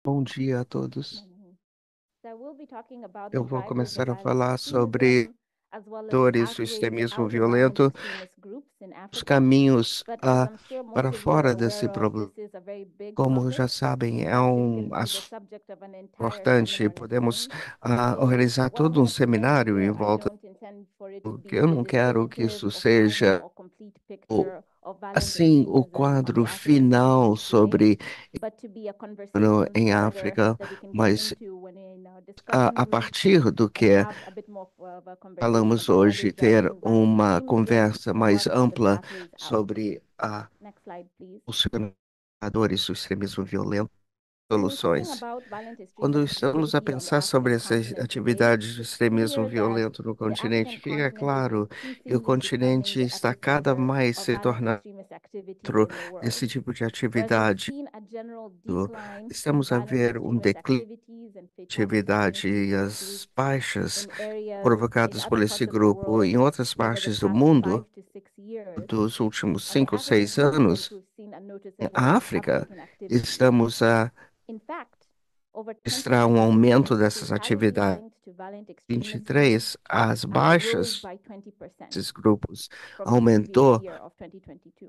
Bom dia a todos. Morning. So we'll be talking about the Eu vou drivers of começar a violent falar sobre extremism, as well as the dores do pathways extremismo out of violent violento, extremist groups in os Africa. caminhos But as I'm sure para most of you are fora desse aware of, problema. this is a very big Como topic. já sabem, In é fact, it um can be the assunto subject of an entire importante. seminar Podemos soon. organizar What I todo um want to mention seminário em here, I volta, don't intend for it to porque be eu the não quero que definitive isso or final seja or complete o, picture of violent assim o extremism on the quadro African final continent today, sobre but to be a conversation em starter África, that we can get mas into when in our discussion a groups partir do and que have a bit more of a conversation falamos about what hoje, is ter driving violent uma extremism conversa and mais what are the ampla pathways out. sobre Next slide, please. os fundadores do extremismo violento, So when talking soluções. about violent Quando extremist estamos a activity on the pensar sobre African essas continent today, atividades de it's extremismo clear that violento no the African continente, fica continent is claro que o increasingly becoming continente the está cada epicenter mais of se violent tornando extremist activity centro in the world, desse tipo de whereas we've atividade. seen a general decline in Estamos a violent ver um extremist declínio activities and de fatalities atividade linked to e these as groups baixas in areas in provocadas por other esse parts of the grupo world em outras over the partes do past mundo 5 to 6 years. dos últimos On the cinco, African seis continent, anos. we've seen a A noticeable África, uptick in activity. estamos a In fact, over registrar um 2023, aumento dessas fatalities atividades. linked to violent extremist groups 23, as rose baixas by 20% desses grupos from the previous aumentou year of 2022.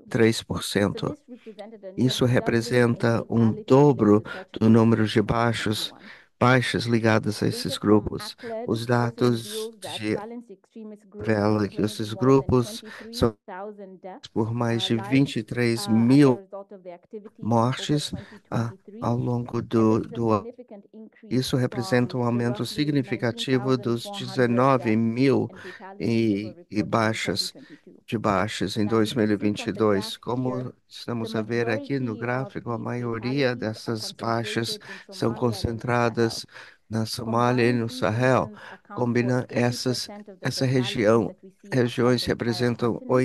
So 3%. this represented a Isso nearly doubling in representa um fatalities linked dobro to such do groups número since de baixas, 2021. baixas ligadas a Data esses from grupos. ACLED Os also dados reveals that de violent extremist groups have revela que claimed esses more than grupos são 23,000 deaths, por mais de lives 23 as a mil result of the activities over mortes 2023. ao longo And this is a do ano. significant increase Isso representa from um the aumento roughly significativo dos 19,400 19 deaths mil and fatalities that were e reported in baixas 2022. de baixas em Now, you can see from the 2022. graph here, Como the estamos a ver aqui no majority of gráfico, a these maioria fatalities are dessas baixas concentrated in são Somalia and in the Sahel. concentradas na Somália e Combined, no these Sahel. regions account for Combina essas 80% of the essa fatalities região, that we see across regiões the entire representam continent.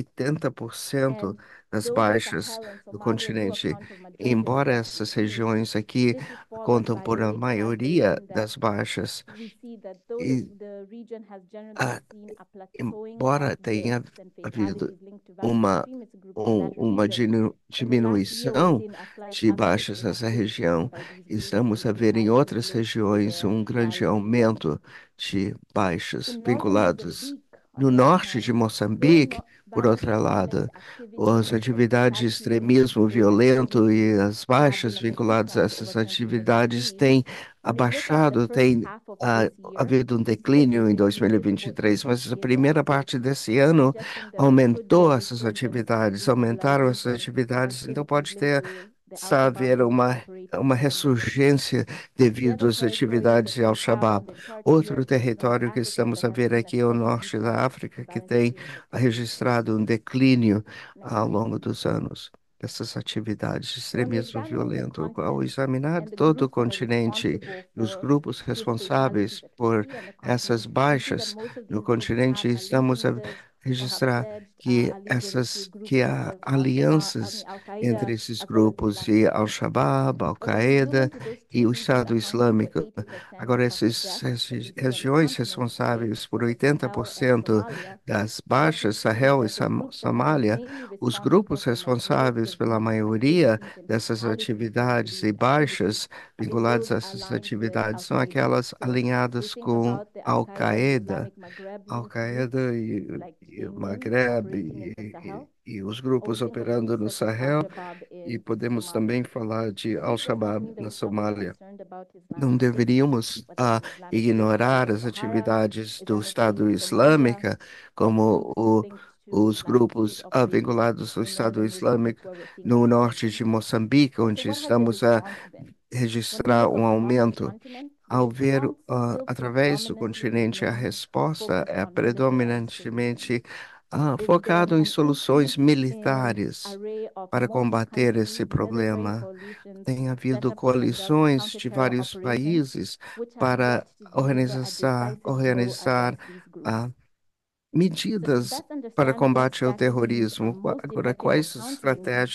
80% And das though the baixas Sahel and do Somalia do continente. account for majority of the Embora essas casualties, regiões aqui this is followed contam by por a a rate maioria calculation that das baixas we see that though e the region has generally ah, seen a plateauing of embora tenha deaths and havido fatalities linked to violent uma extremist groups in that uma region, in the last year we've diminuição seen a slight de uptick baixas in nessa activity região, by these groups estamos and a ver em fatalities outras linked to regiões their um grande violent deeds. aumento de baixas In northern vinculados. Mozambique, on No the other norte hand, de though Moçambique, por violent outra extremist lado, activity as and atividades de fatalities linked to extremismo those violento e activities as have been baixas on the vinculadas a decline over essas atividades 2023, têm when we look at the abaixado, first tem half of this year, havido um declínio em statistics for 2023, each mas a data primeira update parte desse ano suggesting that there could be a aumentou essas resurgence atividades, in aumentaram essas mobilization of atividades, então activities pode linked ter to the Al-Shabaab haver group operating uma out of Mozambique. ressurgência The devido other às territory atividades that de we Al-Shabaab. found and chart here Outro is North território que Africa estamos that a has ver seen a aqui é o steady norte da decline África, in que violent tem extremist activity. registrado um declínio Next ao slide, longo please. dos anos dessas atividades de So when we extremismo examine the violento. Ao continent examinar and the todo o groups that are continente responsible e os for grupos this fatalities responsáveis por activity on the essas continent, we see that baixas most of no these groups continente, have estamos a allegiances or have registrar pledged que allegiance to que groups such há as alianças Al-Qaeda entre esses as well as grupos Islamic e State. Al-Shabaab, But when we zoom Al-Qaeda into those two e o regions Estado accounting for Islâmico. 80% Agora, of the essas deaths that we see on the regiões continent today, responsáveis por the Sahel and 80% Somalia, das what we baixas, see is Sahel e that the groups that have been Somália, mainly os responsible grupos for majority responsáveis of pela these maioria activities and dessas fatalities linked to atividades these e activities baixas have been vinculadas those a essas aligned with atividades Al são Qaeda. aquelas So we alinhadas think com about the Al Qaeda and Al-Qaeda, Islamic Maghreb linked groups Al-Qaeda like e o Ayman Maghreb operating in the Sahel, e os or we grupos think of operando groups no such as Al Sahel, Shabaab e in podemos Somalia. também falar de So this does not Al-Shabaab mean that na we stop being Somália. concerned about Não Islamic State, deveríamos whether it's an Islamic State in ignorar Western as Sahara, atividades do Islamic State Estado in Somalia, Islâmica, or como groups linked to os Islamic State grupos operating vinculados ao in Estado northern Mozambique, Islâmico where we're seeing a no resurgence norte of de deaths. Moçambique, So onde what has the estamos a response been? When we registrar look um across the aumento. continent, the Ao ver response still através do predominantly continente, a remains resposta focused é on military solutions. predominantemente There focado em an soluções increase in militares array of para combater multi-country esse military problema. coalitions Tem set havido up to conduct coalições de counter-terror vários operations, países which have para yet to deliver a decisive blow organizar against these groups. ah, So to medidas best para understand what combate ao strategies are terrorismo. most Agora, effective in quais as countering these estratégias threats,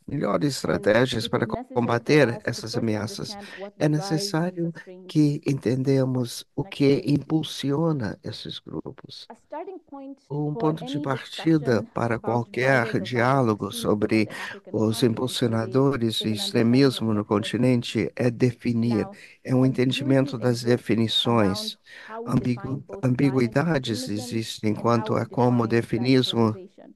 melhores And estratégias it is para necessary for combater us to essas first ameaças. understand what É drives necessário such que entendamos o que activities. impulsiona esses grupos. A starting point Um for ponto de any partida discussion para about drivers qualquer of violent diálogo extremism on sobre the African os continent impulsionadores is de an understanding of extremismo no definitions. continente é definir, Now, é um entendimento confusion das exists around definições. how we define both violent Ambiguidades extremism existem and how quanto we a como define definimos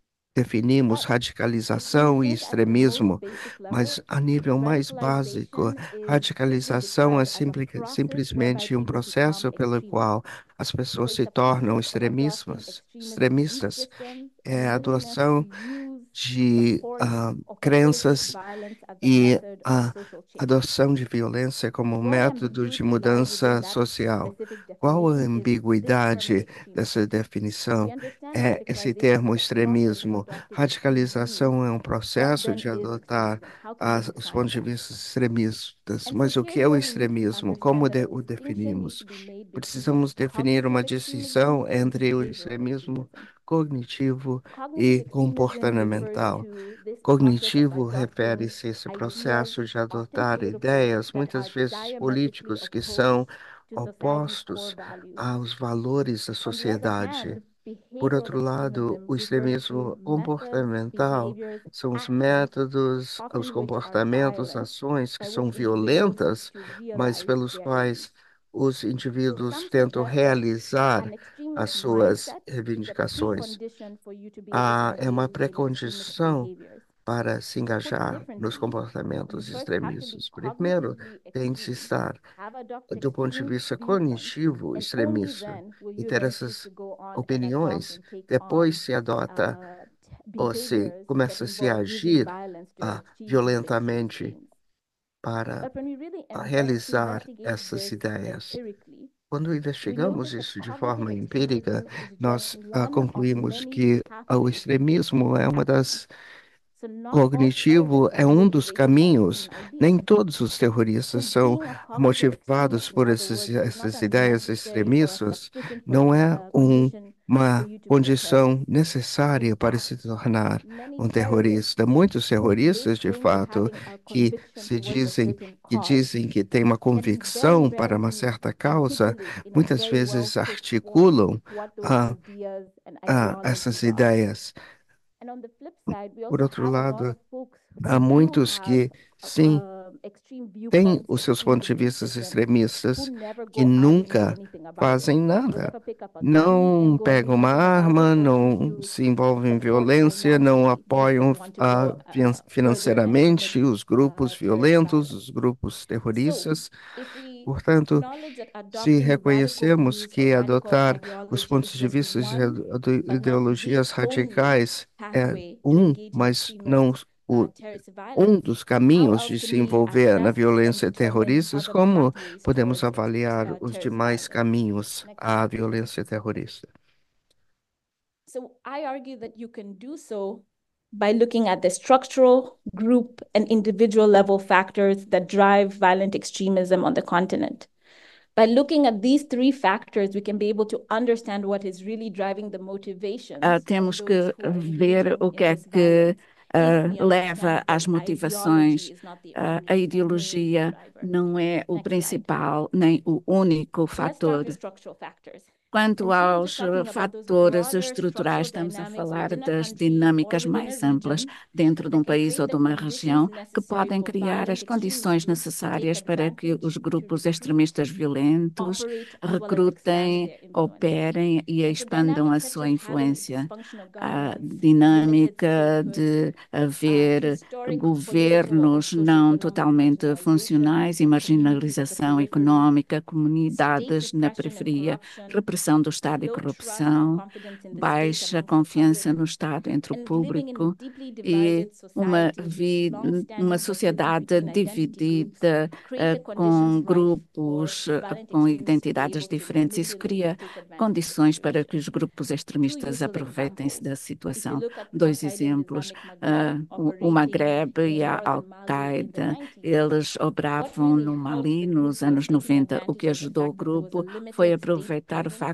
but if we radicalização e think at the most extremismo, basic level, mas a nível mais básico, radicalization is simply radicalização é described as a process whereby simplesmente um people become processo pelo extremists. qual as So pessoas se it's a process tornam of adopting extremist belief extremistas. systems É and a willingness to adoção use the de force of politic crenças violence as a e method of a social change. adoção de violência como What método de ambiguity lies within mudança that social. specific Qual a definition is this term of ambiguidade dessa extremism. We definição? understand É esse radicalization termo as a process of extremismo. adopting extreme views. Radicalização é um What processo then de is adotar extremism? How can we os pontos define de that? vista extremistas. And so Mas o que here's é o where we need to extremismo? Como understand that a o distinction needs definimos? to be made between Precisamos definir uma cognitive extremism distinção and entre o behavioral extremismo extremism. cognitivo Cognitive e extremism refers comportamental. to this process of Cognitivo adopting refere-se a esse ideas, processo de often adotar political, ideias, that muitas are vezes diametrically políticos, que são opposed to society's core opostos values. aos valores da On the other sociedade. hand, Por behavioral outro lado, extremism o refers to extremismo methods, comportamental behaviors, são os actions, métodos, os often which are comportamentos, violent, ações que by são which individuals seek violentas, to mas realize pelos their aims. quais os So indivíduos some tentam suggest that an realizar as extremist suas mindset is a reivindicações. precondition for you to be able to É uma engage with extremist precondição behaviors. para se Put engajar nos differently, you comportamentos first have to be extremistas. Primeiro, cognitively tem de se extreme, estar have adopted do ponto de extreme vista viewpoints, cognitivo and only extremista then will e you ter then seek to essas go on and adopt opiniões, and take depois on se adota ou se behaviors that começa a se involve using agir violence to achieve these extremist violentamente aims. para But when we really realizar investigate essas this ideias. empirically, Quando we investigamos notice that isso de cognitive forma empírica, extremism is just nós one of concluímos many que o pathways extremismo to é uma action. das So not all cognitivo terrorists é are um dos motivated by caminhos. extreme Nem ideas. todos os terroristas So são being a cognitive motivados extremist, in por other words, is not essas a ideias necessary or a extremistas. sufficient Não é condition for uma you to be a terrorist. condição In necessária para se fact, tornar many um terrorists, terrorista. Muitos they terroristas, de claim to fato, having a que conviction se towards a dizem certain que cause, dizem que têm uma can very convicção para uma rarely certa causa, articulate in a muitas very well vezes put form articulam what those ah, ideas and essas ideologies are. ideias. And on the flip side, we Por also outro have a lot lado, of folks há who do muitos have que, sim, extreme têm viewpoints and os seus extreme pontos de belief vista systems who extremistas never que go out and do nunca anything about it. fazem They nada. never pick up a gun and Não go and do pegam uma something about it. arma, Or seek não to se envolvem em support violência, não financially those who apoiam want to go further and commit financeiramente os grupos terrorist violentos, violence. os grupos So, terroristas. if we Portanto, acknowledge that se adopting radical reconhecemos views or que radical adotar os ideology is pontos de just vista one, de but not the ideologias only radicais é pathway to um, engage in mas extremist não o terrorist um violence, dos how caminhos de else can se we envolver na assess and violência determine terrorista, other como pathways podemos towards avaliar os terrorist demais violence? caminhos Next à slide, please. violência terrorista. So I argue that you can do so by looking at the structural, group, and individual level factors that drive violent extremism on the continent. By looking at these three factors, we can be able to understand what is really driving the motivations of Temos those que who are ver engaging o in que é this que violence if we leva understand that às ideology motivações. is not the A only and main ideologia driver. não é o Next slide. principal nem o único So let's start fator. with structural factors. Quanto In terms of aos talking about those fatores broader estruturais, structural estamos a dynamics falar within a das country or dinâmicas within a mais amplas region dentro de that um can país create ou the de uma conditions região que necessary podem for criar violent as extremist condições groups to take necessárias para que os advantage, to grupos recruit, extremistas violentos operate, as well as expand recrutem, their influence. operem e And so expandam a dynamics such sua as having influência. dysfunctional A governments, limited dinâmica statehood, de haver historic political and governos não socioeconomic totalmente marginalization funcionais e of communities at the marginalização periphery, económica, state comunidades na repression and periferia, corruption, repressão do Estado e low trust and corrupção, confidence in the state baixa amongst the public, confiança no Estado entre o and living in público deeply e divided societies with uma long-standing conflicts sociedade between identity groups dividida create the conditions com rife for grupos violent com extremists to be identidades able to diferentes. Isso manipulate and cria take advantage of the condições para que situation. os grupos Two extremistas useful aproveitem-se examples. da If you situação. look at Dois Al-Qaeda and exemplos, Islamic Maghreb o operating Maghreb in e a northern Mali in the Al-Qaeda, 90s, eles what obravam really no helped Mali the group nos was anos taking 90. O advantage que of the ajudou o fact that there was a grupo foi limited state aproveitar o presence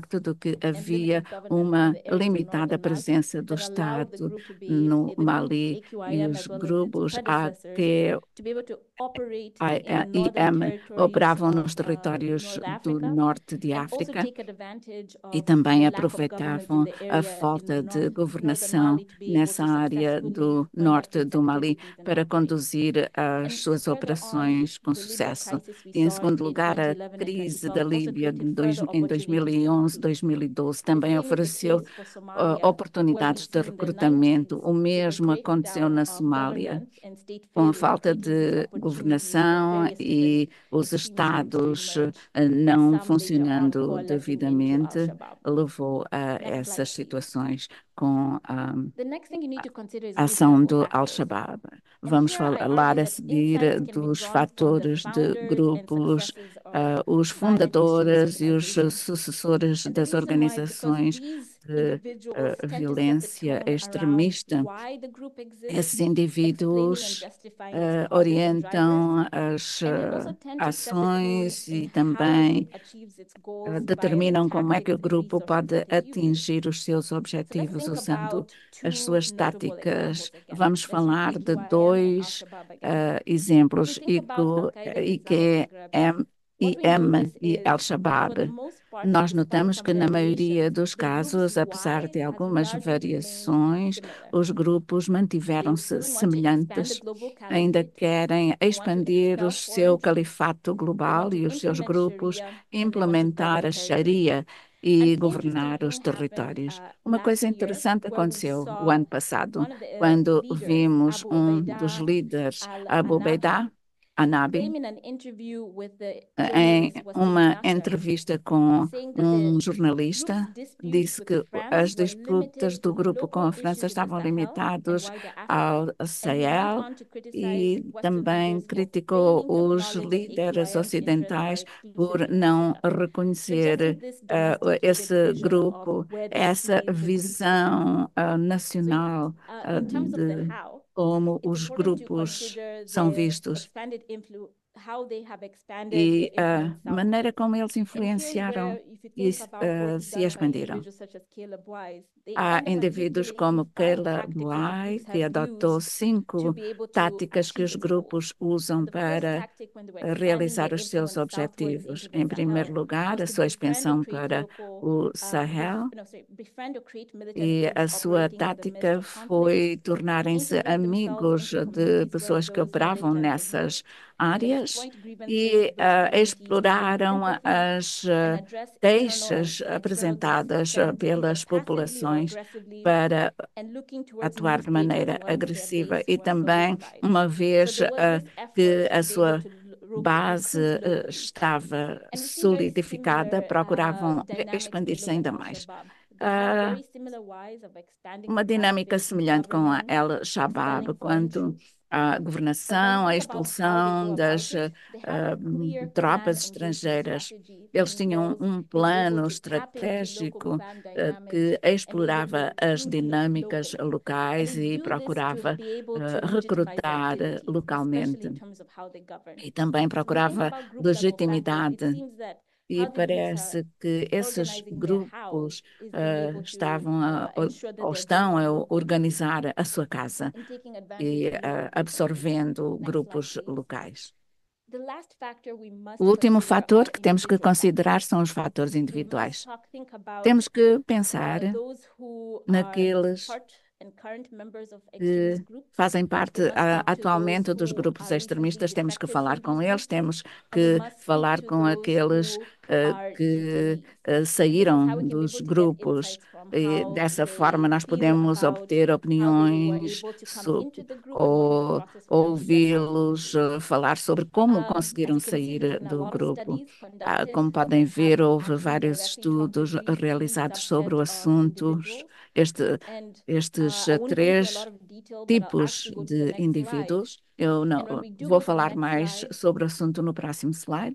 facto de que and havia limited governance in uma the areas of limitada Northern Mali presença do that allowed the Estado group to be, no say, the Mali group e AQIM os as well as its grupos predecessors, AT to be able to operate in the northern IM territories operavam nos of territórios North do Africa, norte de and also África take advantage e of também the lack of governance in aproveitavam the a area falta in de northern governação Mali to be able nessa to área successfully do conduct norte its do Mali activities and para operate. conduzir as And suas further on, operações com the Libya sucesso. crisis we E, em saw segundo in lugar, a 2011 and crise 2012 da also Líbia created further em opportunities to 2011, recruit. 2012 The também same is the ofereceu case for Somalia, where we oportunidades de see in the 90s recrutamento. O the mesmo aconteceu breakdown na of Somália, governance and state com a failure, falta creating these de opportunities for governação various different e os extreme groups to estados emerge, não some later on funcionando coalescing into devidamente, Al-Shabaab. levou a Next slide, essas please. situações com The next thing you need to consider is a group ação level do factors. Al-Shabaab. And Vamos here I falar argue a that seguir insights can be dos drawn from the fatores de founders and grupos, successes of os violent extremist fundadores e os organizations. sucessores And the das reason why is because organizações these de individuals tend to set the violência tone around extremista. why the group exists, Esses explaining and indivíduos justifying its causes and drivers, orientam as and they also tend to set the tone ações in e how the também group achieves its goals via the determinam como é que o tactics and grupo resources pode that it uses. atingir os seus So let's objetivos think usando about as two suas notable examples táticas. again. Vamos Let's use falar de AQIM and dois Al-Shabaab again. If we exemplos, think about Al-Qaeda and Islamic Maghreb, IQM, what we IM notice e is that for the Al-Shabaab. most part, Nós despite notamos some que, na maioria variations, dos the group's casos, apesar why de has algumas largely remained variações, similar. os grupos They mantiveram-se still want to expand the semelhantes, global ainda caliphate. querem They want to expandir o expel seu foreigners. califato They global want to e os seus implement grupos Sharia, and they want to implementar govern a territories. Sharia e An interesting governar os thing happened territórios. Uma last coisa year, interessante where we aconteceu o saw ano passado, one of the quando leaders, vimos Abu dos Ubaidah líderes, Abu al-Anabi, Ubaidah Anabi, claim in an interview with the em journalist Wasim uma Nasser, entrevista com saying that the group's jornalista, disputes disse with que France as were disputas limited to do grupo com local a França issues in the estavam Sahel and limitados wider Africa. ao And he went Sahel on to criticize e Western também leaders for criticou failing to os acknowledge líderes AQIM's interests are ocidentais por exclusively não Africa, reconhecer suggesting this domesticated esse vision of grupo, where they essa see the group fitting. visão So nacional in terms of the de how, como it's os important to grupos consider são their vistos expanded influence, how they have expanded e their a influence maneira southwards. como eles And here's influenciaram where, if you e think about work se done by expandiram. individuals such as Caleb Wise, they Há ended up indivíduos articulating como 5 Keila tactics that the Bly, groups que have adotou used to 5 be able to táticas que achieve os its goals. grupos usam The first para tactic when they were expanding realizar their os seus influence southwards objetivos. into the Em primeiro Sahel lugar, was a to sua befriend or expansão create para local, o Sahel befriend or create militant e a groups sua operating in the midst tática of conflict, foi tornarem-se integrate themselves amigos into de communities where pessoas que those operavam militants exist, nessas áreas exploit grievances e of those communities to gain exploraram sympathy as and address internal and queixas external apresentadas discontent either pelas passively or populações aggressively para and looking towards new atuar de stakeholders maneira once their agressiva base e was também, solidified. uma So vez there was this que effort a to be able sua to base recruit locally. estava And we see very solidificada, similar procuravam dynamics when we expandir-se look at ainda mais. Al-Shabaab. They have very similar ways of expanding Uma the dinâmica caliphate, semelhante com a governing, El-Shabaab expelling foreign quanto troops. à But when we governação, à think about how they go expulsão about das it, they have a clear tropas plan and go-to estrangeiras. strategy that Eles tinham involves being able plano to tap into local estratégico clan dynamics que and be able to explorava as recruit dinâmicas locally. And locais they e do this to procurava be able to legitimize their recrutar activities, especially in localmente. terms of how they govern. E também So when we think procurava about group level factors, it legitimidade. seems that E how the groups are parece que esses organizing their how grupos is being able to estavam ensure that ou their goals estão are a local organizar a sua casa and taking advantage e of local resources. absorvendo Next slide, grupos please. locais. The last factor we must O último consider fator are que temos que individual considerar factors. são os fatores We must individuais. think about Temos que pensar those who are naqueles part and current members of que extremist groups. fazem parte We must talk to atualmente those dos who grupos are recently extremistas, temos que defected from falar com these eles, groups, temos and we que must speak falar to com those aqueles who are que detainees. This is how saíram we can be dos able to get grupos. insights from E how dessa forma, they nós feel podemos about obter how they were opiniões able to come into the group and what was the ou process for them to get out of the ouvi-los group. falar sobre como As conseguiram you can see, sair there's been a do lot of grupo. studies conducted Como podem that have ver, houve actually vários directly talked to estudos these three realizados sobre o subsets of assunto. individuals. Este, And estes I won't go into a lot três of detail, but I'll ask tipos you to go to the de next slide. indivíduos. Eu não And when we do vou go to the falar next mais slide, sobre o assunto no próximo slide.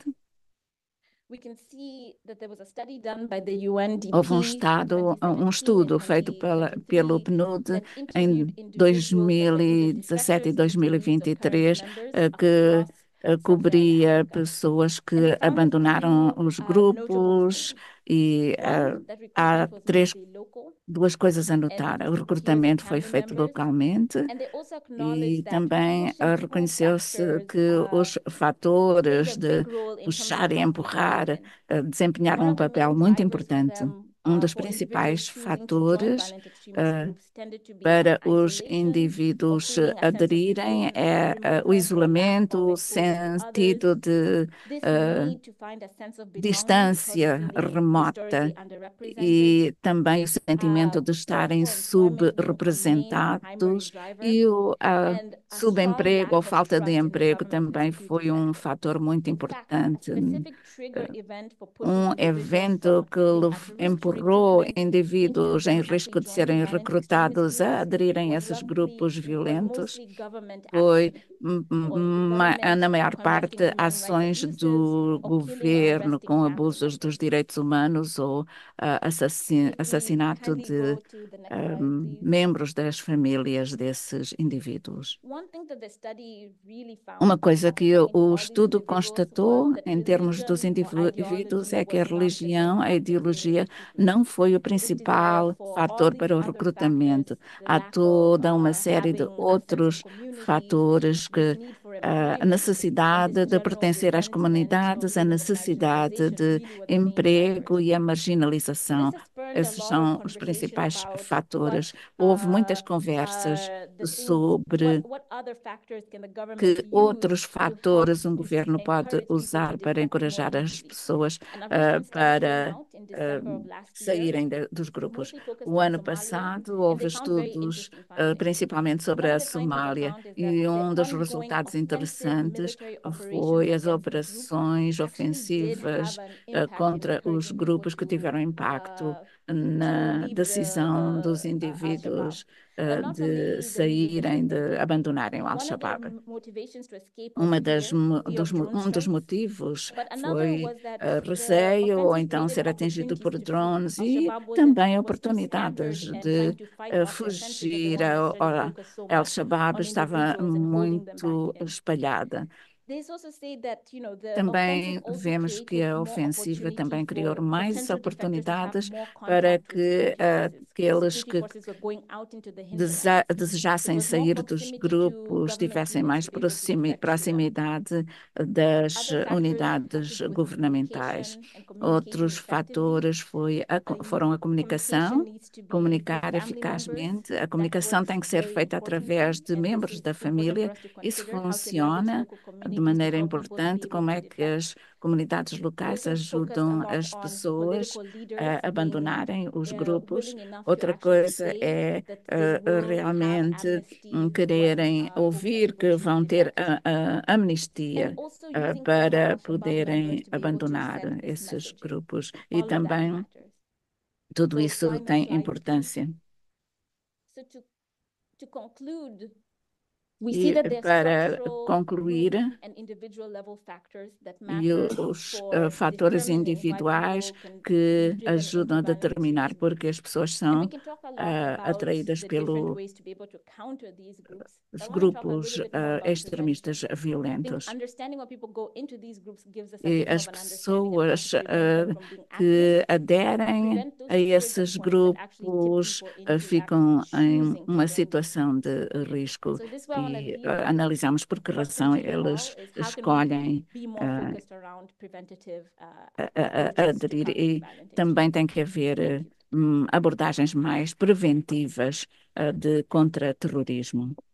we can see that there was a study done by the UNDP Houve um in 2017 estudo and feito pelo 2023 PNUD that interviewed em individuals that were either 2017 e defectors, detainees, or current 2023 members que across cobria pessoas que abandonaram os grupos e há duas coisas a notar. O recrutamento foi feito localmente e também reconheceu-se que os fatores de puxar e empurrar desempenharam um papel muito importante. Um dos principais fatores para os indivíduos aderirem é o isolamento, o sentido de distância remota e também o sentimento de estarem subrepresentados e o subemprego ou falta de emprego também foi um fator muito importante. Um evento que empurrou indivíduos em risco de serem recrutados a aderirem a esses grupos violentos foi, na maior parte, ações do governo com abusos dos direitos humanos ou assassinato de membros das famílias desses indivíduos. Uma coisa que o estudo constatou em termos dos indivíduos é que a religião, a ideologia, não foi o principal fator para o recrutamento. Há toda uma série de outros fatores que a necessidade de pertencer às comunidades, a necessidade de emprego e a marginalização. Esses são os principais fatores. Houve muitas conversas sobre que outros fatores um governo pode usar para encorajar as pessoas para saírem dos grupos. O ano passado houve estudos principalmente sobre a Somália e um dos resultados interessantes foi as operações ofensivas contra os grupos que tiveram impacto na decisão dos indivíduos de saírem, de abandonarem o Al-Shabaab. Um dos motivos foi receio ou então ser atingido por drones e também oportunidades de fugir. A Al-Shabaab estava muito espalhada. Também vemos que a ofensiva também criou mais oportunidades para que aqueles que desejassem sair dos grupos tivessem mais proximidade das unidades governamentais. Outros fatores foram a comunicação, comunicar eficazmente. A comunicação tem que ser feita através de membros da família. Isso funciona de maneira importante, como é que as comunidades locais ajudam as pessoas a abandonarem os grupos. Outra coisa é realmente quererem ouvir que vão ter a amnistia para poderem abandonar esses grupos. E também tudo isso tem importância. E para concluir, os fatores individuais que ajudam a determinar porque as pessoas são atraídas pelos grupos extremistas violentos. E as pessoas que aderem a esses grupos ficam em uma situação de risco e analisamos por que razão eles escolhem aderir e também tem que haver abordagens mais preventivas de contra-terrorismo.